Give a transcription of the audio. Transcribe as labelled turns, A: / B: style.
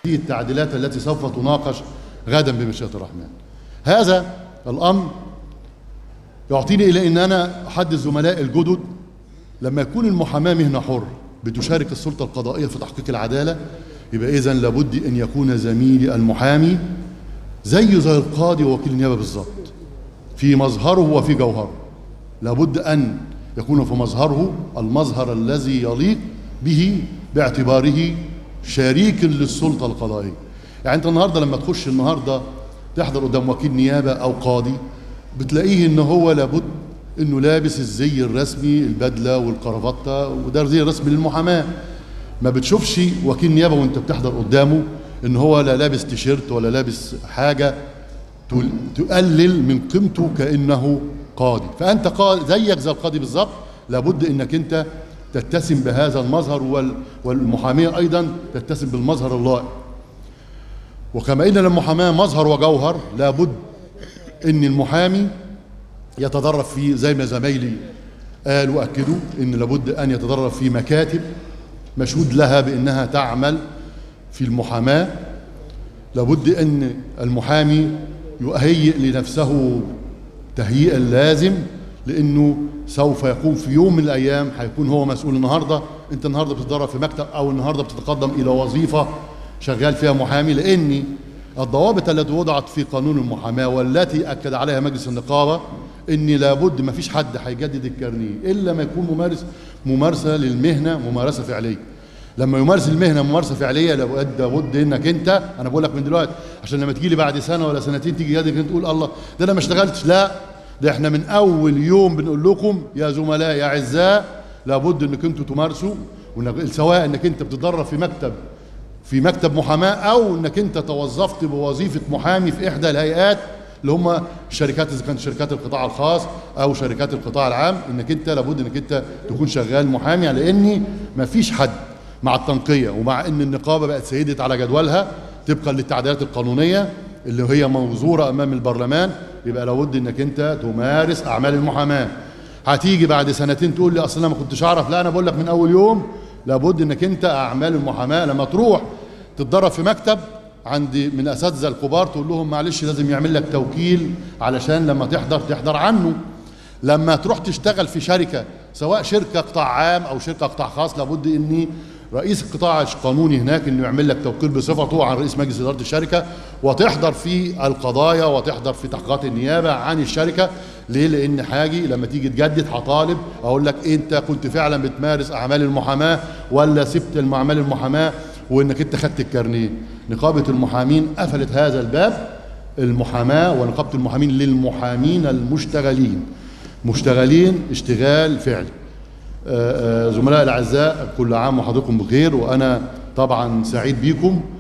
A: هذه التعديلات التي سوف تناقش غدا بمشيئة الرحمن. هذا الأمر يعطيني إلى أن أنا أحدث زملائي الجدد، لما يكون المحاماة مهنة حر بتشارك السلطة القضائية في تحقيق العدالة، يبقى إذن لابد أن يكون زميلي المحامي زي القاضي ووكيل النيابة بالظبط في مظهره وفي جوهره. لابد أن يكون في مظهره المظهر الذي يليق به باعتباره شريك للسلطة القضائية. يعني أنت النهاردة لما تخش النهاردة تحضر قدام وكيل نيابة أو قاضي، بتلاقيه إن هو لابد إنه لابس الزي الرسمي، البدلة والقرافطة، وده زي الرسمي للمحاماة. ما بتشوفش وكيل نيابة وأنت بتحضر قدامه إن هو لا لابس تيشيرت ولا لابس حاجة تقلل من قيمته كأنه قاضي. فأنت قاضي زيك زي القاضي بالظبط، لابد إنك أنت تتسم بهذا المظهر، والمحامية أيضا تتسم بالمظهر اللائق. وكما إن المحاماة مظهر وجوهر، لابد إن المحامي يتدرب في، زي ما زمايلي قالوا وأكدوا، إن لابد أن يتدرب في مكاتب مشهود لها بأنها تعمل في المحاماة. لابد أن المحامي يهيئ لنفسه تهيئة اللازم، لأنه سوف يقوم في يوم من الأيام هيكون هو مسؤول. النهاردة أنت النهاردة بتتدرب في مكتب، أو النهاردة بتتقدم إلى وظيفة شغال فيها محامي، لأن الضوابط التي وضعت في قانون المحاماة والتي أكد عليها مجلس النقابة إن لابد ما فيش حد هيجدد الكارنيه إلا ما يكون ممارسة للمهنة، ممارسة فعلية. لما يمارس المهنة ممارسة فعلية، لابد إنك أنت، أنا بقول لك من دلوقتي عشان لما تجي لي بعد سنة ولا سنتين تيجي يدك تقول الله ده أنا ما اشتغلتش. لا، ده احنا من أول يوم بنقول لكم يا زملاء يا أعزاء، لابد إنك أنتوا تمارسوا، سواء إنك أنت بتتدرب في مكتب محاماة، أو إنك أنت توظفت بوظيفة محامي في إحدى الهيئات اللي هم الشركات، إذا كانت شركات القطاع الخاص أو شركات القطاع العام، إنك أنت لابد إنك أنت تكون شغال محامي. لأن ما فيش حد مع التنقية، ومع إن النقابة بقت سيدت على جدولها طبقا للتعديلات القانونية اللي هي منظورة أمام البرلمان، يبقى لابد إنك أنت تمارس أعمال المحاماة. هتيجي بعد سنتين تقول لي أصل أنا ما كنتش أعرف، لا، أنا بقول لك من أول يوم لابد إنك أنت أعمال المحاماة. لما تروح تتدرب في مكتب عند من الأساتذة الكبار تقول لهم معلش لازم يعمل لك توكيل علشان لما تحضر عنه. لما تروح تشتغل في شركة، سواء شركة قطاع عام أو شركة قطاع خاص، لابد إن رئيس القطاع القانوني هناك انه يعمل لك توكيل بصفته عن رئيس مجلس اداره الشركه، وتحضر في القضايا وتحضر في تحقيقات النيابه عن الشركه. ليه؟ لان حاجي لما تيجي تجدد هطالب اقول لك انت كنت فعلا بتمارس اعمال المحاماه ولا سبت اعمال المحاماه وانك انت خدت الكارنيه. نقابه المحامين قفلت هذا الباب. المحاماه ونقابه المحامين للمحامين المشتغلين، مشتغلين اشتغال فعلي. زملائي الاعزاء، كل عام وحضراتكم بخير، وانا طبعا سعيد بيكم